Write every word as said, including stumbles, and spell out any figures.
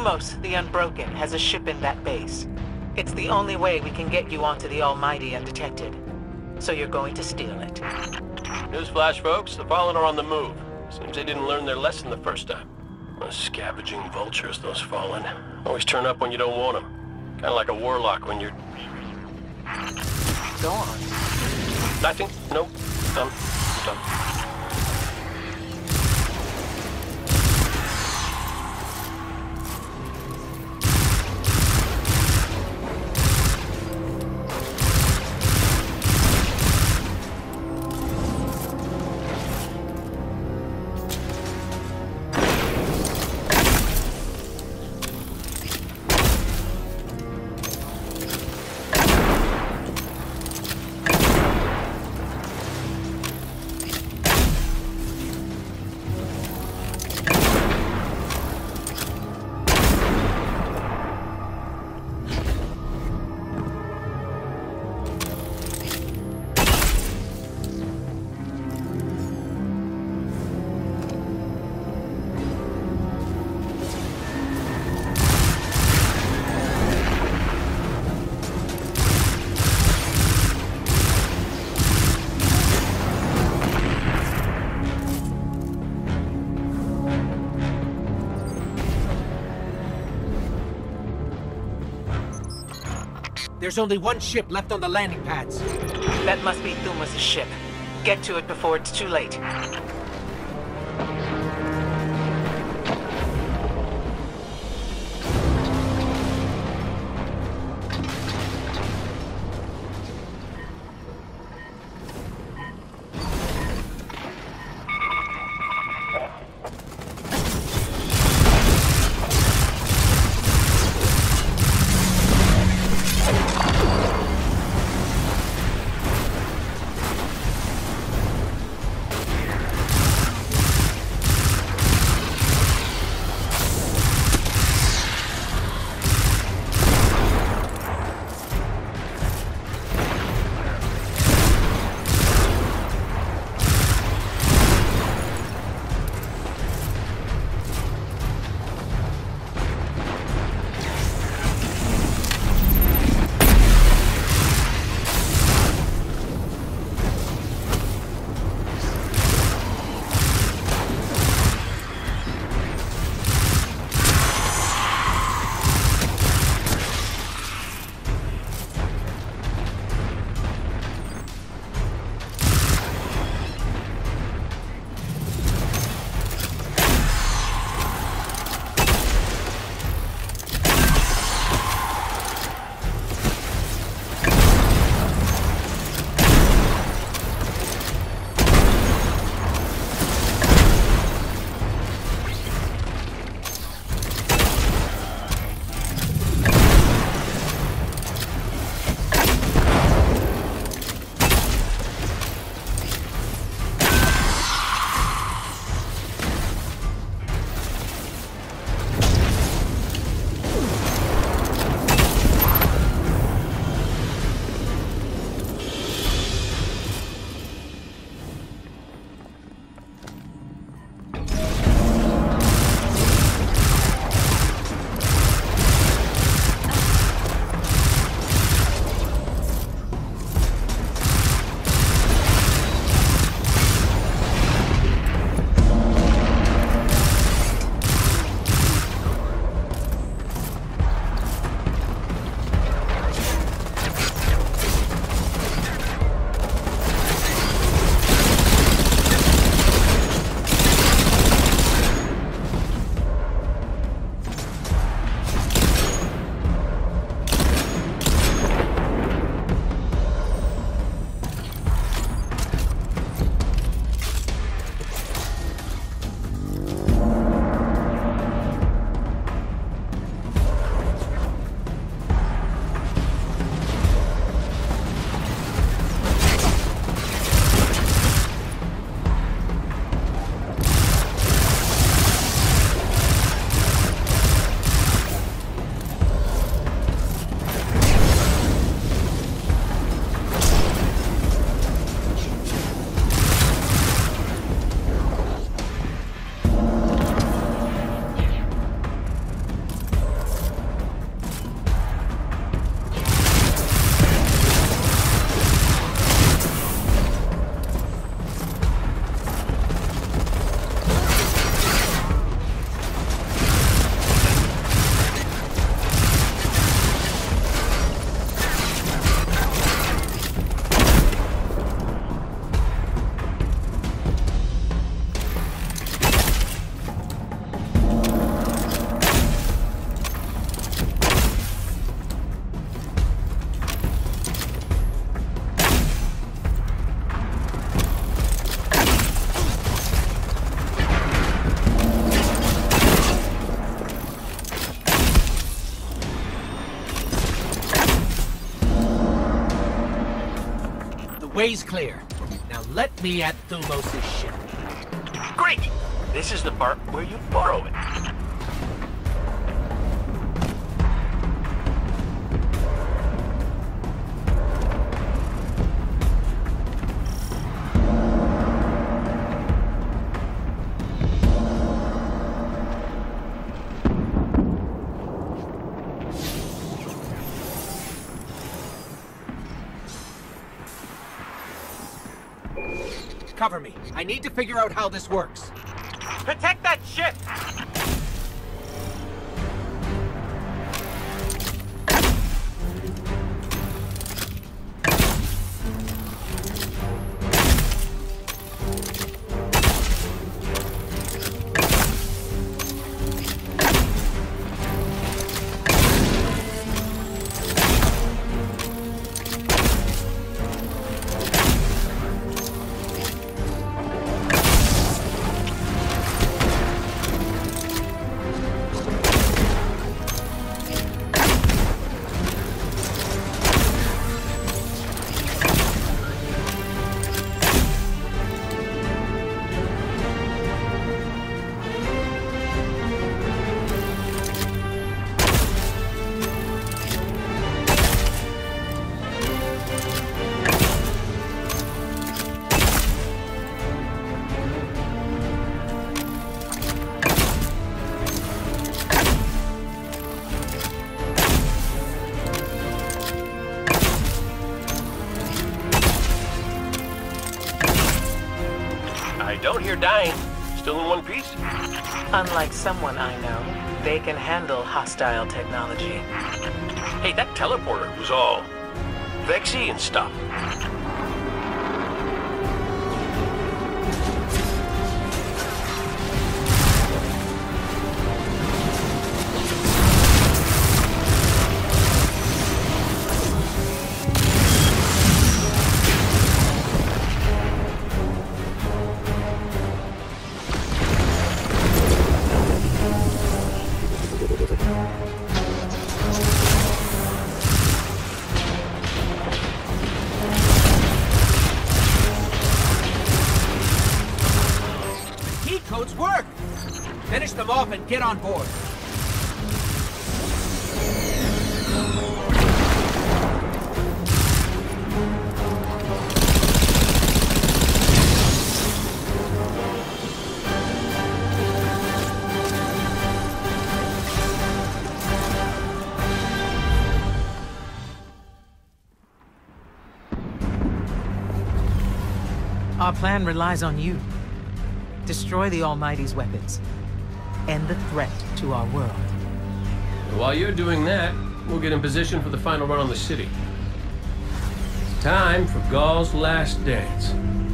Thumos, the Unbroken, has a ship in that base. It's the only way we can get you onto the Almighty undetected. So you're going to steal it. Newsflash, folks. The Fallen are on the move. Seems they didn't learn their lesson the first time. Those scavenging vultures, those Fallen. Always turn up when you don't want them. Kind of like a warlock when you're... Go on. Nothing? Nope. Done. Done. There's only one ship left on the landing pads. That must be Thumos' ship. Get to it before it's too late. way's clear. Now let me at Thumos' ship. Great! This is the part where you borrow it. Cover me. I need to figure out how this works. Protect that ship! I don't hear dying. Still in one piece? Unlike someone I know, they can handle hostile technology. Hey, that teleporter was all Vexy and stuff. Codes work! Finish them off and get on board. Our plan relies on you. Destroy the Almighty's weapons. End the threat to our world. While you're doing that, we'll get in position for the final run on the city. Time for Ghaul's last dance.